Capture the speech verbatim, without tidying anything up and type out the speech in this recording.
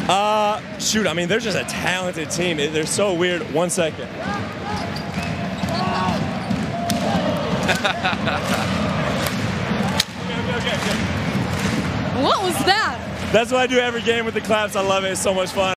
Uh, shoot, I mean, they're just a talented team. They're so weird. One second. What was that? That's what I do every game with the claps. I love it. It's so much fun.